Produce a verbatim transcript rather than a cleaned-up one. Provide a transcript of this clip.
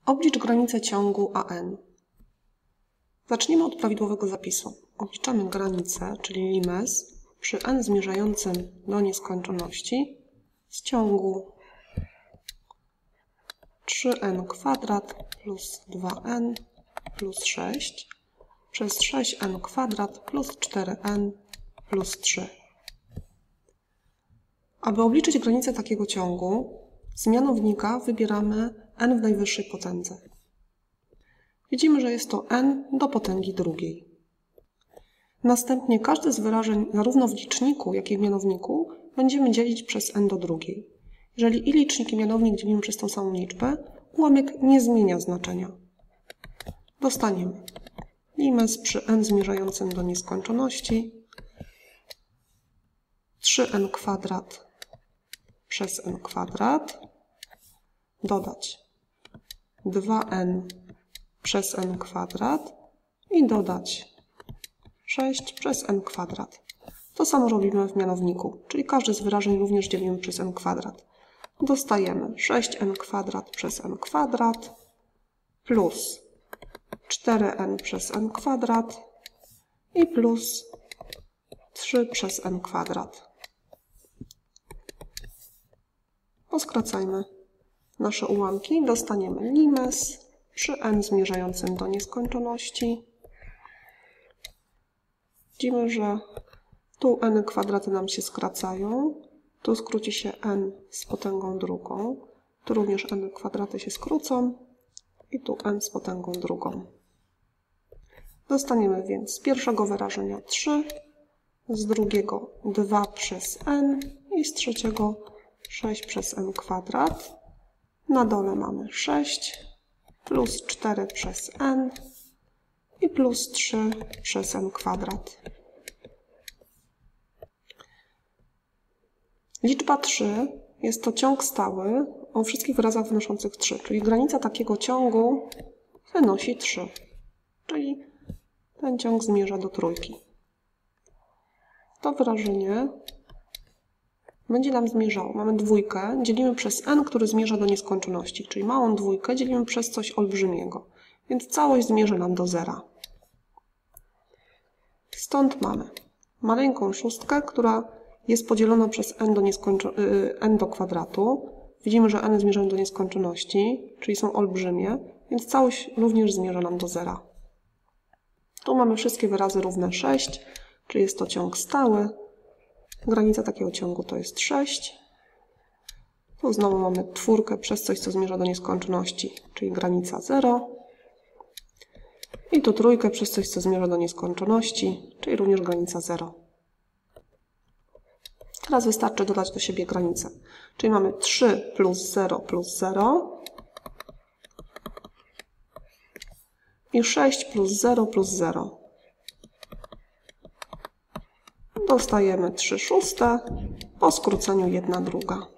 Oblicz granicę ciągu A N. Zaczniemy od prawidłowego zapisu. Obliczamy granicę, czyli limes, przy n zmierzającym do nieskończoności z ciągu trzy n kwadrat plus dwa n plus sześć przez sześć n kwadrat plus cztery n plus trzy. Aby obliczyć granicę takiego ciągu, z mianownika wybieramy n w najwyższej potędze. Widzimy, że jest to n do potęgi drugiej. Następnie każde z wyrażeń zarówno w liczniku, jak i w mianowniku będziemy dzielić przez n do drugiej. Jeżeli i licznik, i mianownik dzielimy przez tą samą liczbę, ułamek nie zmienia znaczenia. Dostaniemy limes przy n zmierzającym do nieskończoności trzy n kwadrat przez n kwadrat dodać dwa n przez n kwadrat i dodać sześć przez n kwadrat. To samo robimy w mianowniku, czyli każde z wyrażeń również dzielimy przez n kwadrat. Dostajemy sześć n kwadrat przez n kwadrat plus cztery n przez n kwadrat i plus trzy przez n kwadrat. Poskracajmy nasze ułamki. Dostaniemy limes przy n zmierzającym do nieskończoności. Widzimy, że tu n kwadraty nam się skracają. Tu skróci się n z potęgą drugą. Tu również n kwadraty się skrócą. I tu n z potęgą drugą. Dostaniemy więc z pierwszego wyrażenia trzy, z drugiego dwa przez n i z trzeciego sześć przez n kwadrat. Na dole mamy sześć plus cztery przez n i plus trzy przez n kwadrat. Liczba trzy jest to ciąg stały o wszystkich wyrazach wynoszących trzy, czyli granica takiego ciągu wynosi trzy, czyli ten ciąg zmierza do trójki. To wyrażenie będzie nam zmierzało. Mamy dwójkę, dzielimy przez n, który zmierza do nieskończoności, czyli małą dwójkę dzielimy przez coś olbrzymiego, więc całość zmierza nam do zera. Stąd mamy maleńką szóstkę, która jest podzielona przez n do, n do kwadratu. Widzimy, że n zmierzają do nieskończoności, czyli są olbrzymie, więc całość również zmierza nam do zera. Tu mamy wszystkie wyrazy równe sześć, czyli jest to ciąg stały. Granica takiego ciągu to jest sześć. Tu znowu mamy czwórkę przez coś, co zmierza do nieskończoności, czyli granica zero. I tu trójkę przez coś, co zmierza do nieskończoności, czyli również granica zero. Teraz wystarczy dodać do siebie granicę. Czyli mamy trzy plus zero plus zero i sześć plus zero plus zero. Dostajemy trzy szóste po skróceniu jedna druga.